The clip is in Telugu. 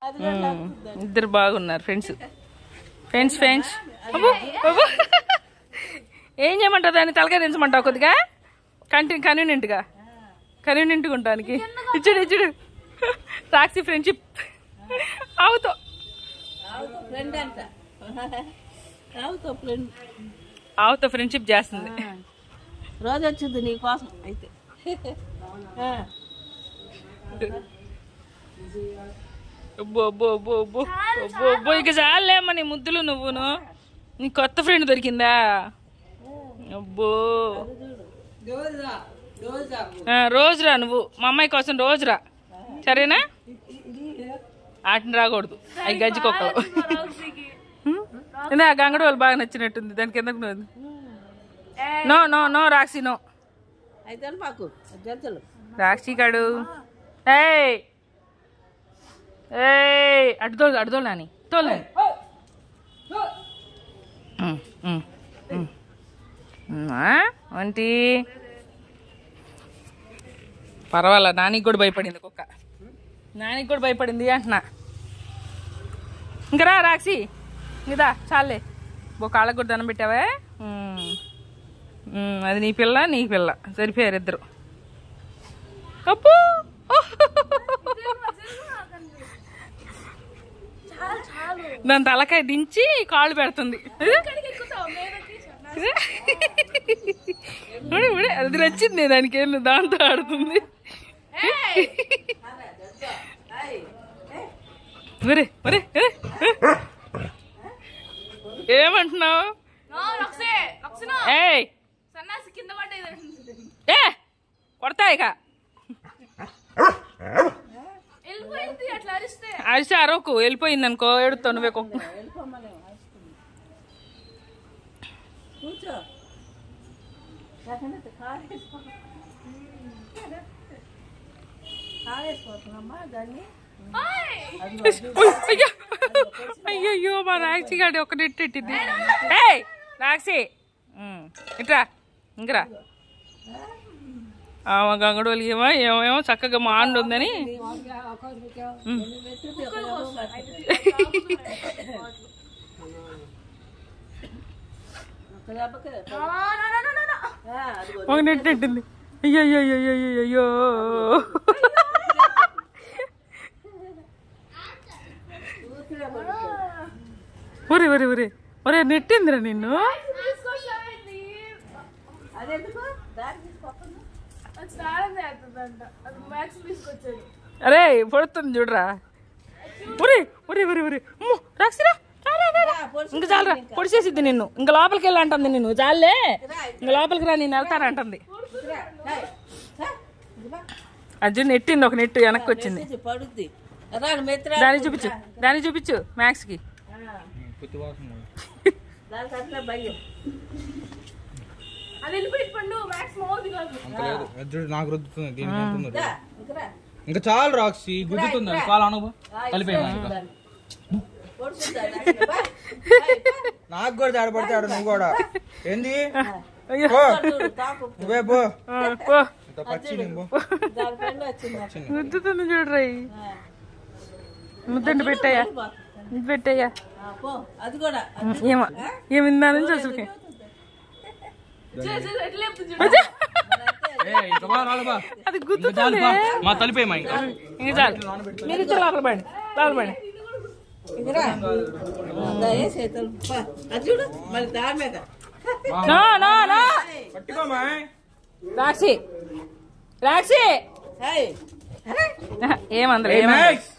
ఇద్దరు బాగున్నారు ఫ్రెండ్స్. ఏం చేయమంటావు దాన్ని? తలకాయ దించమంటావు కొద్దిగా కన్వీనియంట్గా ఉండడానికి. ఇచ్చుడు రాక్సీ ఫ్రెండ్షిప్ ఆవుతో ఫ్రెండ్షిప్ చేస్తుంది. రోజు వచ్చింది నీ కోసం అయితే. ఇక చాలేమ్మా నీ ముద్దులు. నువ్వును నీ కొత్త ఫ్రెండ్ దొరికిందా? అబ్బో రోజురా నువ్వు మా అమ్మాయి కోసం రోజురా, సరేనా? ఆటని రాకూడదు అవి గజ్జికొక్కలు. గంగడు వాళ్ళు బాగా నచ్చినట్టుంది దానికి. ఎందుకు నో నో నో రాక్షి నో. రాక్షి కాడు అడ్డుదోలు నాని తోలని. వంటి పర్వాలా, నానికి కూడా భయపడింది కుక్క. నానికి కూడా భయపడింది అంటున్నా. ఇంకా రా రాక్షి, ఇదా చాలే. కాళ్ళకు కూడా దండం పెట్టావే. అది నీ పిల్ల నీకు పిల్ల సరిపోయారు ఇద్దరు. అప్పు దాని తలకాయ దించి కాళ్ళు పెడుతుంది. అది నచ్చింది దానికి, దాంతో ఆడుతుంది. ఏమంటున్నావు? కొడతా ఇక అరిసి అరవకు. వెళ్ళిపోయింది అనుకో ఏడుతావు నువ్వే. అయ్యయ్యో మా రాక్షి గాడి ఒక నెట్టెట్టింది. రాక్షి ఇట్రా ఇంకరా. గంగడోలు ఏమేమో చక్కగా మా అండు ఉందని. ఒక నెట్టెట్టింది. అయ్యయ్యో ఒరే నెట్టిందిరా నిన్ను. అరే పడుతుంది చూడరా. రాక్షిరా ఇంకా చాలరా, పొడిచేసిద్ది నిన్ను. ఇంకా లోపలికి వెళ్ళి అంటుంది నిన్ను. చాలే ఇంకా లోపలికి రా, నేను వెళ్తానంటుంది. అర్జున్ నెట్టింది ఒక నెట్టు వెనక్కి వచ్చింది. దాన్ని చూపించు మ్యాక్స్ కి. ఇంకా చాలు రాక్షి గుద్దుతుంది. కాలు అనుభవం కలిపేమా? నాకు కూడా తేడపడతాడు. నువ్వు కూడా ఏంది నువ్వే పో. గుద్దుతుంది చూడరా. ముద్దండి పెట్టాయా పెట్టాయా ఏమిందా నుంచి అసలుకి. అది గుద్దుతుంది. మా తలిపేమా? ఇంకా ఇంకా చాలు. మీరు లోపల పడి రాక్షి ఏమందరు